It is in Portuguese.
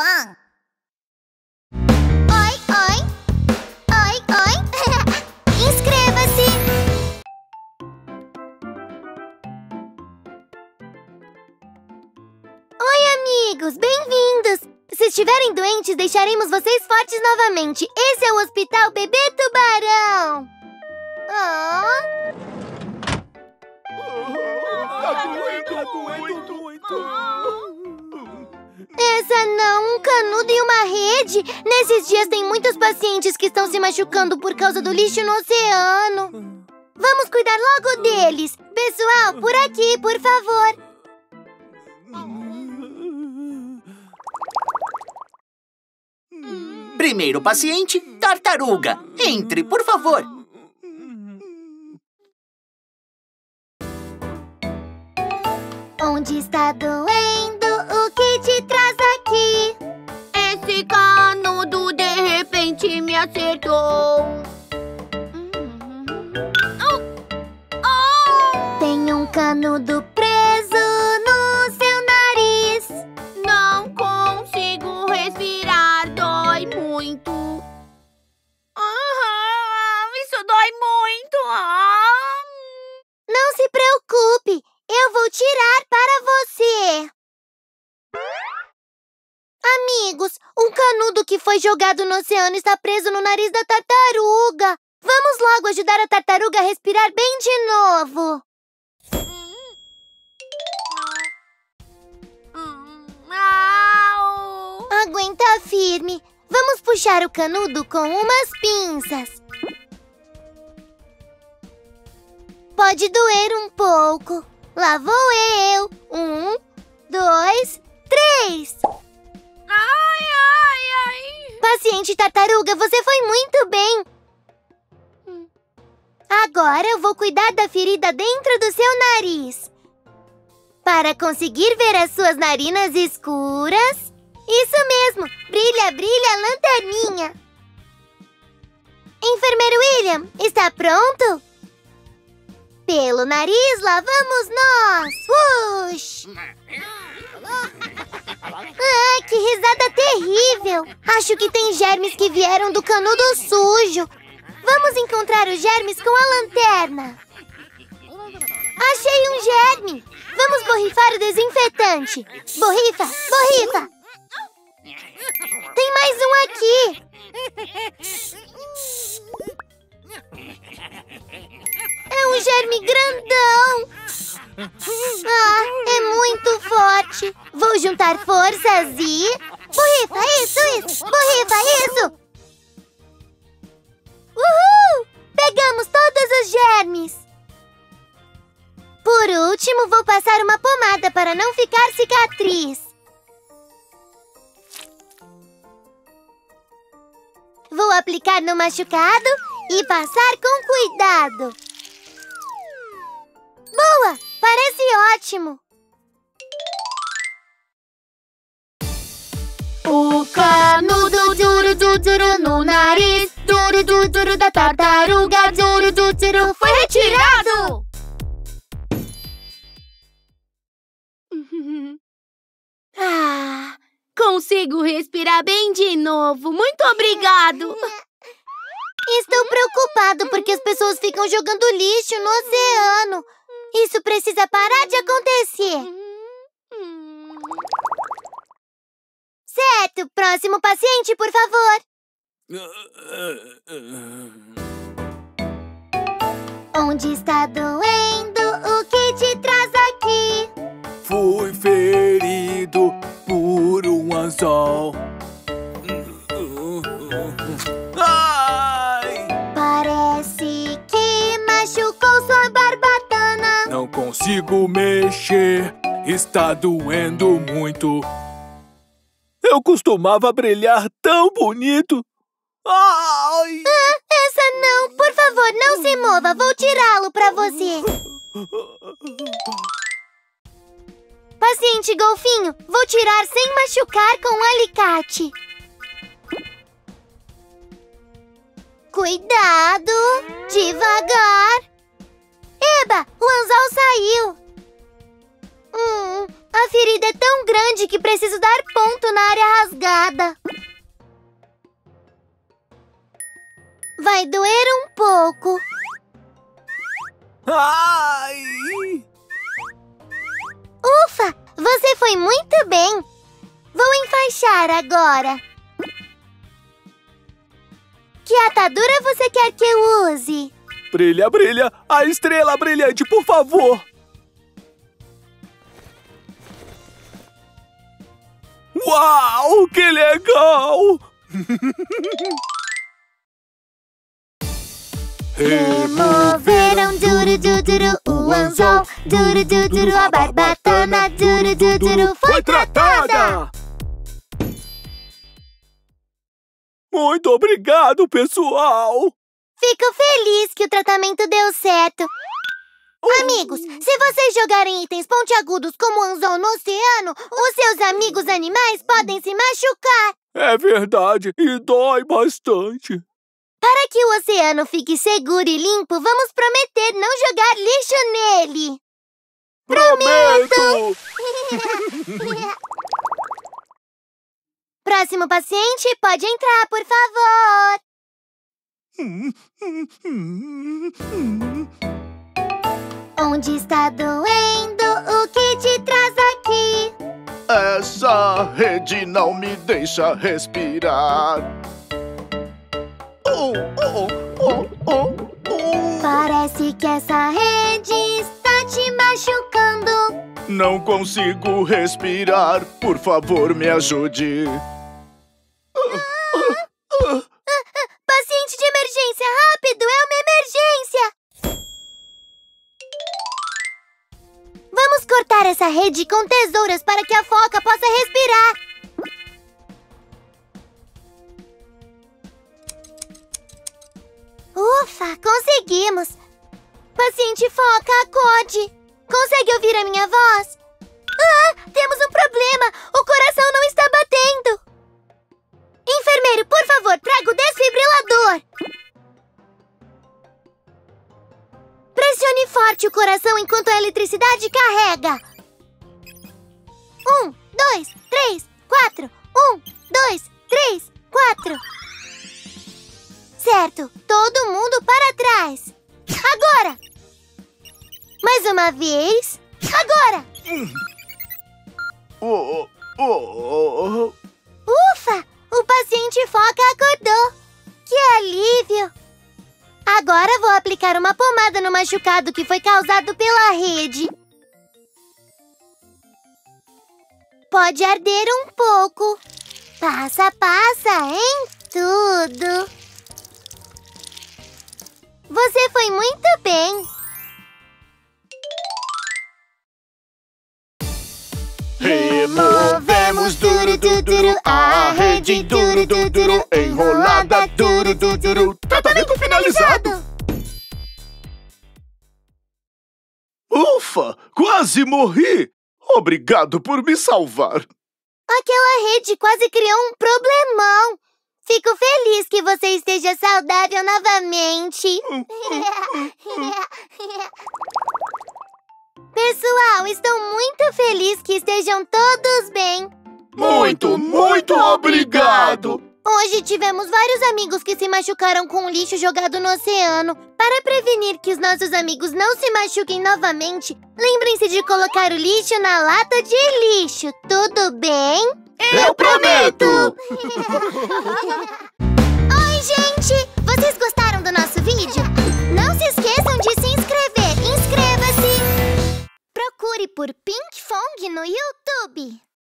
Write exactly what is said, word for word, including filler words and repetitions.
bom. Oi, oi. Oi, oi. Inscreva-se. Oi, amigos. Bem-vindos. Se estiverem doentes, deixaremos vocês fortes novamente. Esse é o Hospital Bebê Tubarão. Oh. Tá doendo, tá doendo, doendo. Essa não, um canudo e uma rede. Nesses dias tem muitos pacientes que estão se machucando por causa do lixo no oceano. Vamos cuidar logo deles. Pessoal, por aqui, por favor. Primeiro paciente, tartaruga. Entre, por favor. Onde está doendo? O que te traz aqui? Esse canudo de repente me acertou. Tem um canudo preso no seu nariz. Não consigo respirar, dói muito. Ah, isso dói muito. Ah. Não se preocupe, eu vou tirar para você. Amigos, um canudo que foi jogado no oceano está preso no nariz da tartaruga. Vamos logo ajudar a tartaruga a respirar bem de novo. Au. Aguenta firme. Vamos puxar o canudo com umas pinças. Pode doer um pouco. Lá vou eu. Um, dois, três. Ai, ai, ai. Paciente tartaruga, você foi muito bem. Agora eu vou cuidar da ferida dentro do seu nariz. Para conseguir ver as suas narinas escuras. Isso mesmo. Brilha, brilha, lanterninha. Enfermeiro William, está pronto? Pelo nariz, lá vamos nós! Ush! Ah, que risada terrível! Acho que tem germes que vieram do canudo sujo. Vamos encontrar os germes com a lanterna. Achei um germe! Vamos borrifar o desinfetante. Borrifa, borrifa! Tem mais um aqui! É um germe grandão! Ah, é muito forte! Vou juntar forças e... Borrifa, isso, isso! Borrifa, isso! Uhul! Pegamos todos os germes! Por último, vou passar uma pomada para não ficar cicatriz. Vou aplicar no machucado e passar com cuidado. Boa! Parece ótimo! O canudo duro, duro, duro no nariz. Duro, duro, duro da tartaruga. Duro, duro, duro foi retirado. Ah, consigo respirar bem de novo. Muito obrigado. Estou preocupado porque as pessoas ficam jogando lixo no oceano. Isso precisa parar de acontecer. Certo. Próximo paciente, por favor. Onde está doendo? O que te traz aqui? Fui ferido por um anzol. Ai! Parece que machucou sua barbatana. Não consigo mexer, está doendo muito. Eu costumava brilhar tão bonito. Ai! Ah, essa não. Por favor, não se mova. Vou tirá-lo pra você. Paciente golfinho, vou tirar sem machucar com um alicate. Cuidado! Devagar! Eba, o anzol saiu. Hum, a ferida é tão grande que preciso dar ponto na área rasgada. Vai doer um pouco. Ai! Ufa, você foi muito bem. Vou enfaixar agora. Que atadura você quer que eu use? Brilha, brilha! A estrela brilhante, por favor! Uau, que legal! Removeram duro, duro, duro, o anzol. Duro, duro, duro, a barbatana. Duro, duro, duro, foi tratada! Muito obrigado, pessoal! Fico feliz que o tratamento deu certo. Amigos, se vocês jogarem itens pontiagudos como anzol no oceano, os seus amigos animais podem se machucar. É verdade, e dói bastante. Para que o oceano fique seguro e limpo, vamos prometer não jogar lixo nele. Prometo! Próximo paciente, pode entrar, por favor. Onde está doendo? O que te traz aqui? Essa rede não me deixa respirar. Oh, oh, oh, oh, oh. Parece que essa rede está te machucando. Não consigo respirar. Por favor, me ajude. Paciente de emergência, rápido! É uma emergência! Vamos cortar essa rede com tesouras para que a foca possa respirar. Ufa, conseguimos! Paciente foca, acorde! Consegue ouvir a minha voz? Ah, temos um problema! O coração não está batendo! Enfermeiro, por favor, traga o desfibrilador! Pressione forte o coração enquanto a eletricidade carrega. Um, dois, três, quatro. Um, dois, três, quatro. Certo, todo mundo para trás. Agora! Mais uma vez. Agora! Oh, oh, oh. Ufa! O paciente foca acordou. Que alívio! Agora vou aplicar uma pomada no machucado que foi causado pela rede. Pode arder um pouco. Passa, passa em tudo. Você foi muito bem. Removemos duro, duro, duro, a rede duro, duro, duro, enrolada, duro, duro, duro. Tratamento finalizado. Ufa, quase morri. Obrigado por me salvar. Aquela rede quase criou um problemão. Fico feliz que você esteja saudável novamente. Pessoal, estou muito feliz que estejam todos bem. Muito, muito obrigado. Hoje tivemos vários amigos que se machucaram com o lixo jogado no oceano. Para prevenir que os nossos amigos não se machuquem novamente, lembrem-se de colocar o lixo na lata de lixo. Tudo bem? Eu prometo! Oi, gente! Vocês gostaram do nosso vídeo? Não se esqueçam de se inscrever. Inscreva-se! Procure por Pinkfong no YouTube.